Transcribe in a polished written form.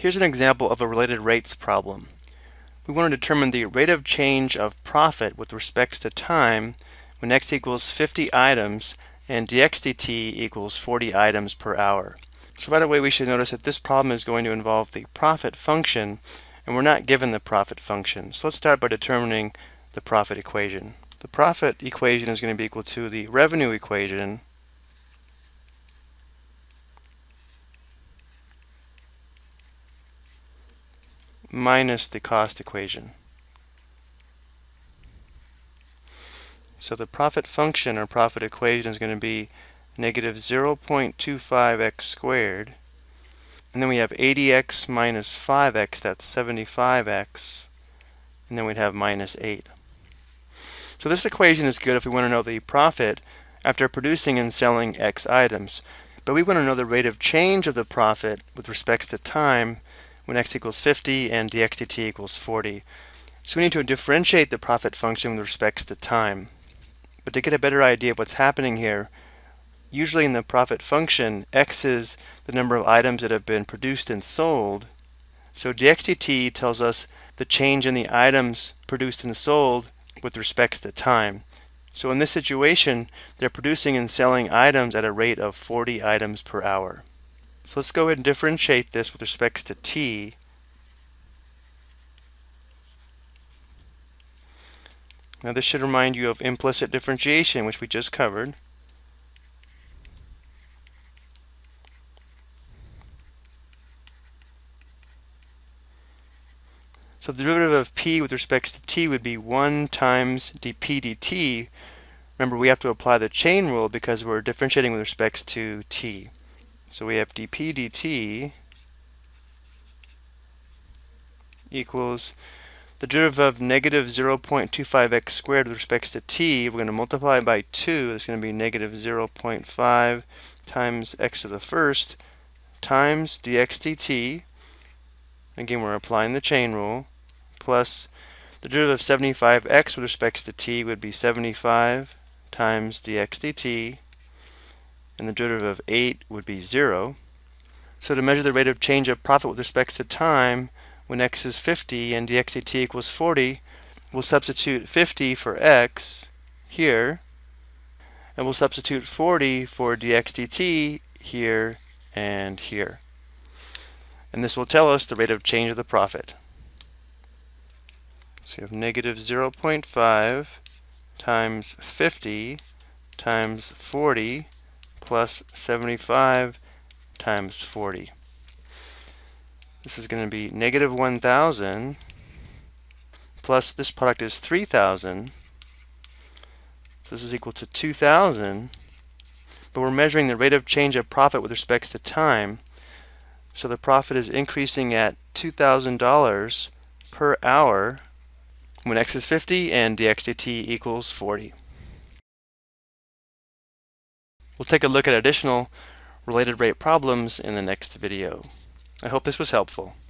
Here's an example of a related rates problem. We want to determine the rate of change of profit with respect to time when x equals 50 items and dx dt equals 40 items per hour. So right away we should notice that this problem is going to involve the profit function, and we're not given the profit function. So let's start by determining the profit equation. The profit equation is going to be equal to the revenue equation minus the cost equation. So the profit function or profit equation is going to be negative 0.25x squared, and then we have 80x minus 5x, that's 75x, and then we'd have minus 8. So this equation is good if we want to know the profit after producing and selling x items, but we want to know the rate of change of the profit with respect to time when x equals 50 and dx dt equals 40. So we need to differentiate the profit function with respect to time. But to get a better idea of what's happening here, usually in the profit function, x is the number of items that have been produced and sold. So dx dt tells us the change in the items produced and sold with respect to time. So in this situation, they're producing and selling items at a rate of 40 items per hour. So let's go ahead and differentiate this with respect to t. Now this should remind you of implicit differentiation, which we just covered. So the derivative of p with respect to t would be 1 times dp dt. Remember, we have to apply the chain rule because we're differentiating with respect to t. So we have dp dt equals the derivative of negative 0.25x squared with respect to t. We're going to multiply by 2. That's going to be negative 0.5 times x to the first times dx dt. Again, we're applying the chain rule, plus the derivative of 75x with respect to t would be 75 times dx dt, and the derivative of 8 would be 0. So to measure the rate of change of profit with respect to time when x is 50 and dx dt equals 40, we'll substitute 50 for x here, and we'll substitute 40 for dx dt here and here. And this will tell us the rate of change of the profit. So you have negative 0.5 times 50 times 40 plus 75 times 40. This is going to be negative 1,000 plus this product is 3,000. This is equal to 2,000, but we're measuring the rate of change of profit with respect to time. So the profit is increasing at $2,000 per hour when x is 50 and dx dt equals 40. We'll take a look at additional related rate problems in the next video. I hope this was helpful.